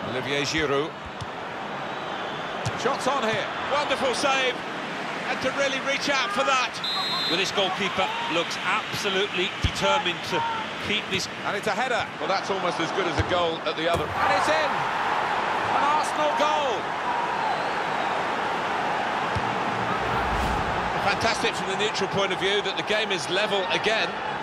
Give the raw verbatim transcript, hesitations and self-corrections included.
Olivier Giroud. Shots on here. Wonderful save. Had to really reach out for that. Well, this goalkeeper looks absolutely determined to keep this. And it's a header. Well, that's almost as good as a goal at the other. And it's in. An Arsenal goal. Fantastic from the neutral point of view that the game is level again.